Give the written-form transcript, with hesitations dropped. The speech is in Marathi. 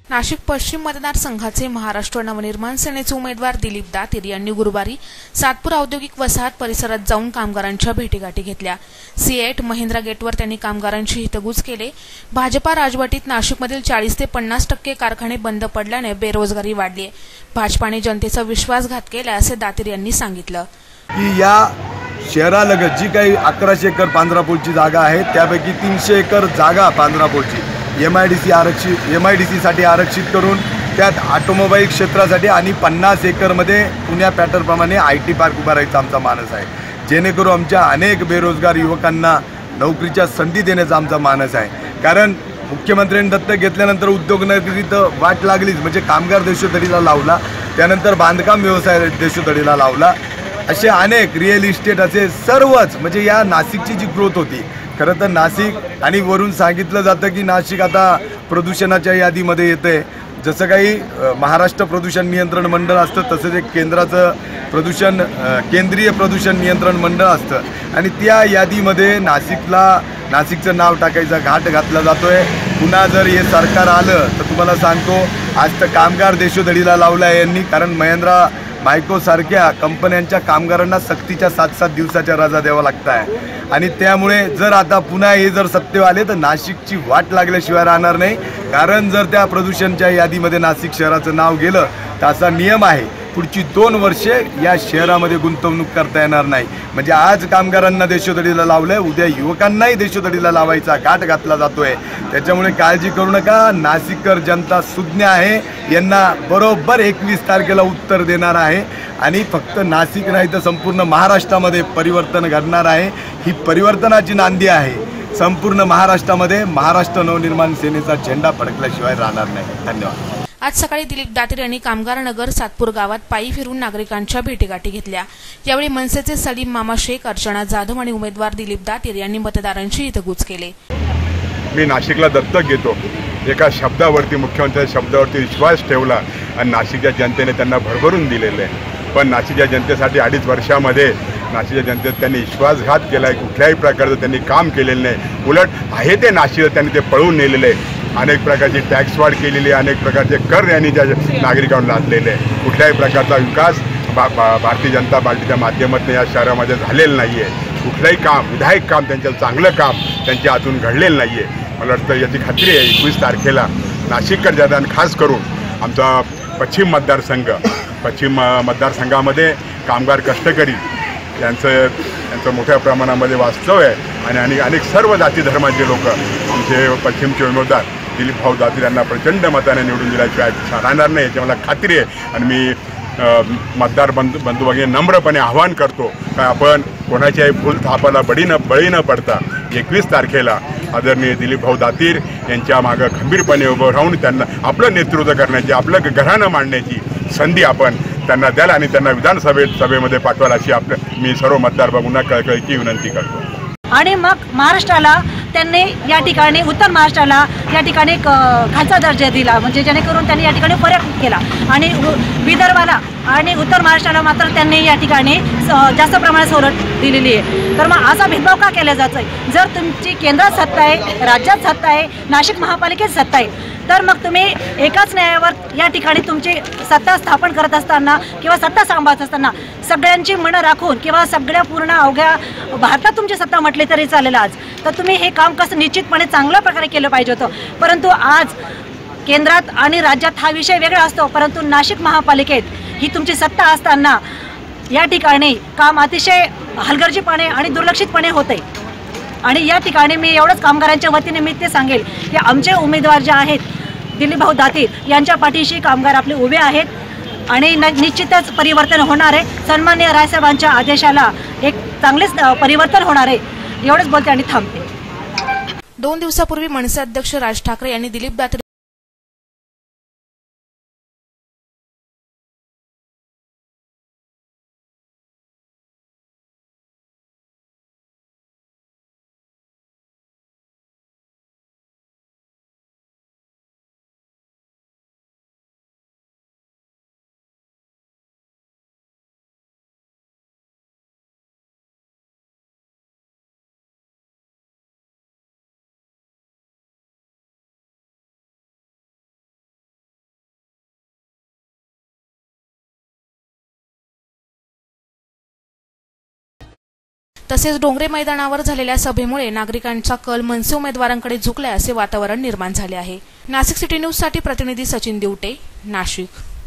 नाशिक पश्चिम मतदारसंघाचे महाराष्ट्र नवनिर्माण सेनेचे उमेदवार दिलीप दातीर यांनी गुरुवारी सातपूर औद्योगिक वसाहत परिसरात जाऊन कामगारांच्या भेटीगाठी घेतल्या। C8 महिंद्रा गेटवर त्यांनी कामगारांची हितगुज केले। भाजपा राजवटीत नाशिकमधील 40 ते 50% कारखाने बंद पडल्याने बेरोजगारी वाढली आहे। भाजपाने जनतेचा विश्वासघात केला असे दातीर यांनी सांगितलं की या शहरालगत जी काही 1100 एकर पांढरापूरची जागा आहे त्यापैकी 300 एकर जागा पांढरापूरची MIDC साठी आरक्षित करून त्यात ऑटोमोबाईल क्षेत्रासाठी आणि 50 एकरमध्ये पुण्या पॅटर्नप्रमाणे IT पार्क उभारायचा आमचा मानस आहे, जेणेकरून आमच्या अनेक बेरोजगार युवकांना नोकरीच्या संधी देण्याचा आमचा मानस आहे। कारण मुख्यमंत्र्यांनी दत्तक घेतल्यानंतर उद्योगनगरीत वाट लागलीच, म्हणजे कामगार देशोधडीला लावला, त्यानंतर बांधकाम व्यवसाय देशोधडीला लावला, असे अनेक रिअल इस्टेट असे सर्वच, म्हणजे या नाशिकची जी ग्रोथ होती। खरं तर नाशिक आणि वरून सांगितलं जातं की नाशिक आता प्रदूषणाच्या यादीमध्ये येते। जसं काही महाराष्ट्र प्रदूषण नियंत्रण मंडळ असतं तसंच एक केंद्रीय प्रदूषण नियंत्रण मंडळ असतं आणि त्या यादीमध्ये नाशिकचं नाव टाकायचा घाट घातला जातोय। पुन्हा जर हे सरकार आलं तर तुम्हाला सांगतो आज तर कामगार देशोधडीला लावला आहे यांनी, कारण महिंद्रा मायको सारख्या कंपन्यांच्या कामगारांना सक्तीच्या 7-7 दिवसाच्या रजा द्यावा लागत आहे आणि त्यामुळे जर आता पुन्हा हे जर सत्तेवर आले तर नाशिकची वाट लागल्याशिवाय राहणार नाही। कारण जर त्या प्रदूषणच्या यादीमध्ये नाशिक शहराचं नाव गेलं तर असा नियम आहे पुढची 2 वर्षे या शहरामध्ये गुंतवणूक करता येणार नाही। म्हणजे आज कामगारांना देशोधडीला लावलंय, उद्या युवकांनाही देशोधडीला लावायचा घाट घातला जातोय। त्याच्यामुळे काळजी करू नका, नाशिककर जनता सुज्ञ आहे, यांना बरोबर 21 तारखेला उत्तर देणार आहे आणि फक्त नाशिक नाही तर संपूर्ण महाराष्ट्रामध्ये परिवर्तन घडणार आहे। ही परिवर्तनाची नांदी आहे। संपूर्ण महाराष्ट्रामध्ये महाराष्ट्र नवनिर्माण सेनेचा झेंडा फडकल्याशिवाय राहणार नाही। धन्यवाद। आज सकाळी दिलीप दातीर यांनी कामगार नगर सातपूर गावात पायी फिरून नागरिकांच्या भेटीगाठी घेतल्या। यावेळी मनसेचे सलीम मामा शेख, अर्चना जाधव आणि उमेदवार दिलीप दातीर यांनी मतदारांची हितगुज केले। मी नाशिकला दत्तक घेतो, एका शब्दावरती, मुख्यमंत्र्यांच्या शब्दावरती विश्वास ठेवला आणि नाशिकच्या जनतेने त्यांना भरभरून दिलेले आहे। पण नाशिकच्या जनतेसाठी 2.5 वर्षामध्ये नाशिकच्या जनतेत त्यांनी विश्वासघात केला आहे। कुठल्याही प्रकारचं त्यांनी काम केलेलं नाही, उलट आहे ते नाशिक त्यांनी ते पळवून नेलेलं आहे। अनेक प्रकारची टॅक्स वाढ केलेली आहे, अनेक प्रकारचे कर यांनी त्या नागरिकांना लादलेले आहे। कुठल्याही प्रकारचा विकास भारतीय जनता पार्टीच्या माध्यमातून या शहरामध्ये झालेलं नाही आहे। कुठलंही काम, विधायक काम, त्यांचं चांगलं काम त्यांच्या हातून घडलेलं नाही आहे। मला वाटतं याची खात्री आहे 21 तारखेला नाशिककर जनता, खास करून आमचा पश्चिम मतदारसंघामध्ये कामगार कष्टकरी यांचं मोठ्या प्रमाणामध्ये वास्तव आहे आणि अनेक सर्व जाती धर्माचे लोक आमचे पश्चिमचे उमेदवार दिलीप भाऊ दातीर यांना प्रचंड मताने निवडून दिल्याशिवाय राहणार नाही याची मला खात्री आहे। आणि मी मतदार बंधू भगिनी नम्रपणे आवाहन करतो की आपण कोणाच्याही भूल थापाला बळी न पडता 21 तारखेला आदरणीय दिलीप भाऊ दातीर यांच्या मागं खंबीरपणे उभं राहून त्यांना आपलं नेतृत्व करण्याची, आपलं घराणं मांडण्याची संधी आपण त्यांना द्याल आणि त्यांना विधानसभेमध्ये पाठवाल अशी मी सर्व मतदार बघून कळकळीची विनंती करतो। आणि मग महाराष्ट्राला त्यांनी या ठिकाणी, उत्तर महाराष्ट्राला या ठिकाणी खालचा दर्जा दिला, म्हणजे जेणेकरून त्यांनी या ठिकाणी फरक केला आणि विदर्भाला आणि उत्तर महाराष्ट्राला मात्र त्यांनी या ठिकाणी जास्त प्रमाणात सवलत दिलेली आहे। तर मग असा भेदभाव का केला जातोय? जर तुमची केंद्रात सत्ता आहे, राज्यात सत्ता आहे, नाशिक महापालिकेत सत्ता आहे, तर मग तुम्ही एकाच न्यायावर या ठिकाणी तुमची सत्ता स्थापन करत असताना किंवा सत्ता सांभाळत असताना सगळ्यांची मनं राखून किंवा सगळ्या पूर्ण अवघ्या भारतात तुमची सत्ता म्हटली तरी चालेल आज, तर तुम्ही हे काम कसं निश्चितपणे चांगल्या प्रकारे केलं पाहिजे होतं। परंतु आज केंद्रात आणि राज्यात हा विषय वेगळा असतो, परंतु नाशिक महापालिकेत ही तुमची सत्ता असताना या ठिकाणी काम अतिशय हलगर्जीपणे आणि दुर्लक्षितपणे होते। आणि या ठिकाणी मी एवढंच कामगारांच्या वतीने मी ते सांगेल की आमचे उमेदवार जे आहेत दिलीप भाऊ दातीर यांच्या पाठीशी कामगार आपले उभे आहेत आणि निश्चितच परिवर्तन होणार आहे। सन्माननीय रायसाहेबांच्या आदेशाला एक चांगलेच परिवर्तन होणार आहे, एवढंच बोलते आणि थांबते। 2 दिवसापूर्वी मनसे अध्यक्ष राज ठाकरे यांनी दिलीप दातीर तसेच डोंगरे मैदानावर झालेल्या सभेमुळे नागरिकांचा कल मनसे उमेदवारांकडे झुकलाय असे वातावरण निर्माण झाले आहे। नाशिक सिटी न्यूज साठी प्रतिनिधी सचिन दिवटे, नाशिक।